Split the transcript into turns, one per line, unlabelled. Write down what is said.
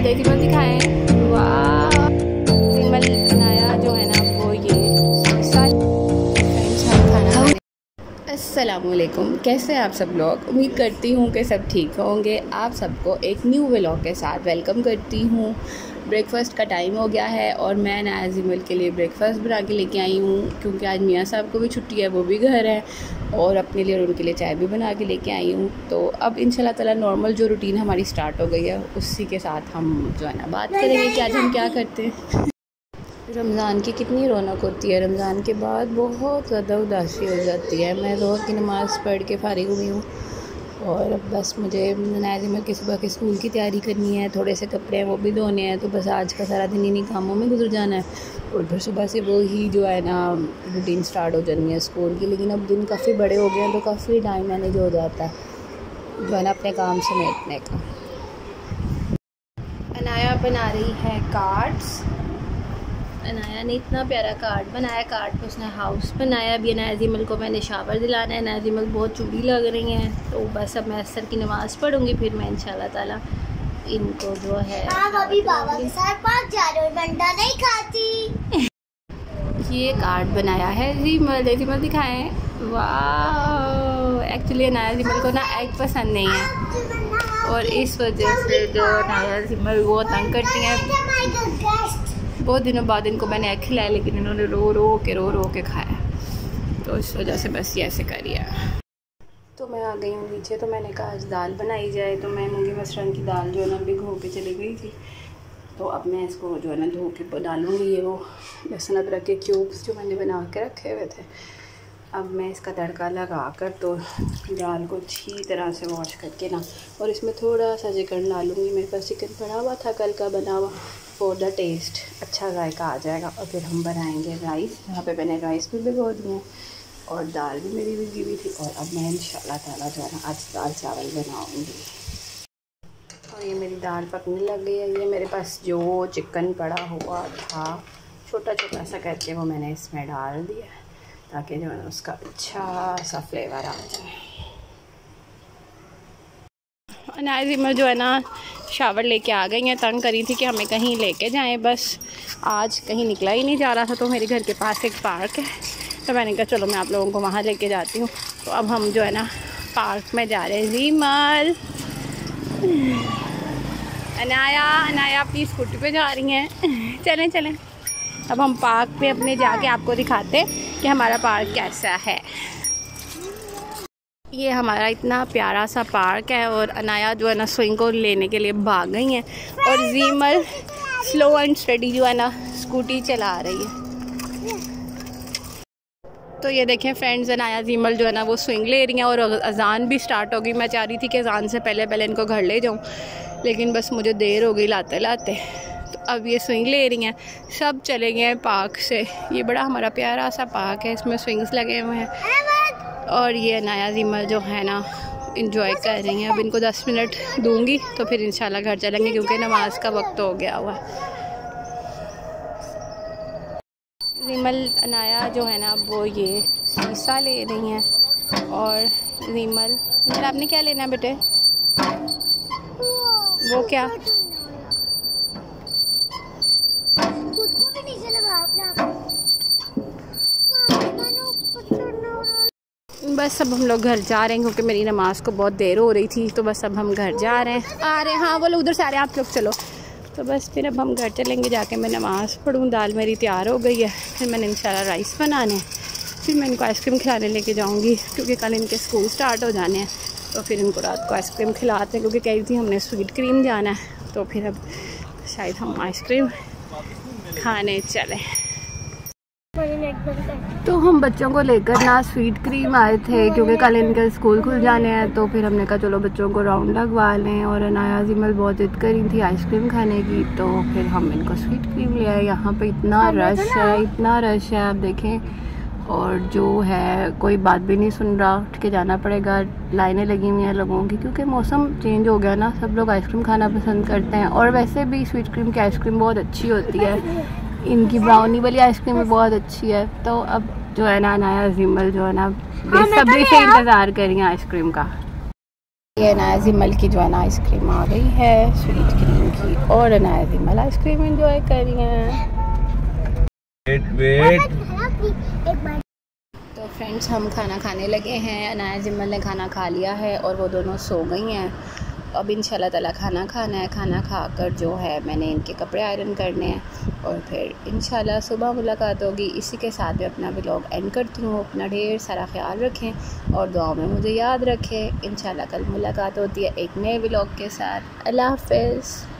Decimal दिखाएं। वाह, decimal बनाया जो है ना वो ये खाना। अस्सलामुअलैकुम, कैसे हैं आप सब लोग। उम्मीद करती हूँ कि सब ठीक होंगे। आप सबको एक न्यू व्लॉग के साथ वेलकम करती हूँ। ब्रेकफ़ास्ट का टाइम हो गया है और मैं नाज़िमल के लिए ब्रेकफ़ास्ट बना के लेके आई हूँ, क्योंकि आज मियाँ साहब को भी छुट्टी है, वो भी घर है, और अपने लिए और उनके लिए चाय भी बना के लेके आई हूँ। तो अब इंशाल्लाह ताला नॉर्मल जो रूटीन हमारी स्टार्ट हो गई है, उसी के साथ हम जो है ना बात करेंगे कि आज हम क्या करते हैं। रमज़ान की कितनी रौनक होती है, रमज़ान के बाद बहुत ज़्यादा उदासी हो जाती है। मैं ज़ोहर की नमाज़ पढ़ के फ़ारिग हुई हूँ और अब बस मुझे नाज़िमल के सुबह के स्कूल की तैयारी करनी है, थोड़े से कपड़े हैं वो भी धोने हैं। तो बस आज का सारा दिन इन्हीं कामों में गुजर जाना है और फिर सुबह से वो ही जो है ना रूटीन स्टार्ट हो जानी है स्कूल की। लेकिन अब दिन काफ़ी बड़े हो गए हैं तो काफ़ी टाइम मैनेज हो जाता है जो है ना अपने काम समेटने का। अनाया बना रही है कार्ड्स। अनाया ने इतना प्यारा कार्ड बनाया, कार्ड पे उसने हाउस बनाया। अभी नाज़िमल को मैंने शावर दिलाना है, नाज़िमल बहुत चूड़ी लग रही हैं। तो बस अब मैं असर की नमाज़ पढ़ूंगी, फिर मैं इंशाल्लाह ताला इनको जो है
अभी बाबा के साथ पार्क जा रहे हो, घंटा नहीं खाती।
ये कार्ड बनाया है नाज़िमल दिखाएं। वाह, एक्चुअली नाज़िमल को ना एग पसंद नहीं है और इस वजह से जो नाज़िमल वो तंग करती हैं। बहुत दिनों बाद इनको मैंने एग खिलाया, लेकिन इन्होंने रो रो के खाया, तो इस वजह से बस ये ऐसे करिए। तो मैं आ गई हूँ नीचे, तो मैंने कहा आज दाल बनाई जाए। तो मैं मूंगी मसरन की दाल जो है ना भिगो के चली गई थी, तो अब मैं इसको जो है ना धो के डालूँगी। ये वो लहसुन अदरक के क्यूब्स जो मैंने बना के रखे हुए थे, अब मैं इसका तड़का लगा कर तो दाल को अच्छी तरह से वॉश करके ना, और इसमें थोड़ा सा चिकन डालूँगी। मेरे पास चिकन पड़ा हुआ था कल का बना हुआ, फॉर द टेस्ट अच्छा जायका आ जाएगा। और फिर हम बनाएंगे राइस, यहाँ पे मैंने राइस भी भिगो दिए और दाल भी मेरी भिगी हुई थी। और अब मैं इंशाल्लाह ताला जो है ना आज दाल चावल बनाऊँगी। और ये मेरी दाल पकने लग गई है। ये मेरे पास जो चिकन पड़ा हुआ था छोटा छोटा सा करके वो मैंने इसमें डाल दिया, ताकि जो है ना उसका अच्छा सा फ्लेवर आ जाए। नाज़िमल जो है ना शावर लेके आ गई हैं, तंग करी थी कि हमें कहीं लेके जाएं, बस आज कहीं निकला ही नहीं जा रहा था। तो मेरे घर के पास एक पार्क है, तो मैंने कहा चलो मैं आप लोगों को वहाँ लेके जाती हूँ। तो अब हम जो है ना पार्क में जा रहे हैं। ज़ीमल, अनाया अपनी स्कूटी पे जा रही हैं। चलें चलें, अब हम पार्क पे अपने जाके आपको दिखाते हैं कि हमारा पार्क कैसा है। ये हमारा इतना प्यारा सा पार्क है और अनाया जो है ना स्विंग को लेने के लिए भाग गई हैं और ज़ीमल स्लो एंड स्टडी जो है ना स्कूटी चला रही है। तो ये देखें फ्रेंड्स, अनाया ज़ीमल जो है ना वो स्विंग ले रही हैं और अजान भी स्टार्ट हो गई। मैं चाह रही थी कि अजान से पहले इनको घर ले जाऊँ, लेकिन बस मुझे देर हो गई लाते लाते। तो अब ये स्विंग ले रही हैं, सब चले गए हैं पार्क से। ये बड़ा हमारा प्यारा सा पार्क है, इसमें स्विंग्स लगे हुए हैं और ये नया ज़ीमल जो है ना इंजॉय कर रही हैं। अब इनको 10 मिनट दूंगी तो फिर इंशाल्लाह घर चलेंगे, क्योंकि नमाज का वक्त हो गया हुआ। ज़ीमल अनाया जो है ना वो ये शीशा ले रही हैं और ज़ीमल आपने क्या लेना है बेटे? वो क्या? बस अब हम लोग घर जा रहे हैं, क्योंकि मेरी नमाज को बहुत देर हो रही थी। तो बस अब हम घर जा रहे हैं, आ रहे हैं। हाँ वो लोग उधर से आ रहे हैं, आप लोग चलो। तो बस फिर अब हम घर चलेंगे, जाके मैं नमाज़ पढ़ूँ। दाल मेरी तैयार हो गई है, फिर मैंने इंशाल्लाह राइस बनाने, फिर मैं इनको आइसक्रीम खिलाने लेके जाऊँगी, क्योंकि कल इनके स्कूल स्टार्ट हो जाने हैं। तो फिर इनको रात को आइसक्रीम खिलाते हैं, क्योंकि कही थी हमने स्वीट क्रीम जाना है। तो फिर अब शायद हम आइसक्रीम खाने चलें। तो हम बच्चों को लेकर ना स्वीट क्रीम आए थे, क्योंकि कल इनके स्कूल खुल जाने हैं। तो फिर हमने कहा चलो बच्चों को राउंड लगवा लें, और अनाया ज़ीमल बहुत जिद करी थी आइसक्रीम खाने की। तो फिर हम इनको स्वीट क्रीम ले आए। यहाँ पे इतना रश है, इतना रश है, आप देखें। और जो है कोई बात भी नहीं सुन रहा, उठ के जाना पड़ेगा। लाइनें लगी हुई हैं लोगों की, क्योंकि मौसम चेंज हो गया ना, सब लोग आइसक्रीम खाना पसंद करते हैं। और वैसे भी स्वीट क्रीम की आइसक्रीम बहुत अच्छी होती है, इनकी ब्राउनी वाली आइसक्रीम भी बहुत अच्छी है। तो अब जो है ना अनाया ज़ीमल जो है ना बेसब्री से इंतज़ार कर रही हैं आइसक्रीम का। ये अनाया जिमल की जो है ना आइसक्रीम आ गई है स्वीट क्रीम की, और अनाया जिमल आइसक्रीम एंजॉय कर रही हैं। तो फ्रेंड्स हम खाना खाने लगे हैं। अनाया जिमल ने खाना खा लिया है और वो दोनों सो गई हैं। अब इंशाल्लाह ताला खाना खाना है। खाना खाकर जो है मैंने इनके कपड़े आयरन करने हैं और फिर इंशाल्लाह सुबह मुलाकात होगी। इसी के साथ मैं अपना व्लॉग एंड करती हूँ। अपना ढेर सारा ख्याल रखें और दुआओं में मुझे याद रखें। इंशाल्लाह कल मुलाकात होती है एक नए व्लॉग के साथ। अल्लाह हाफ़िज़।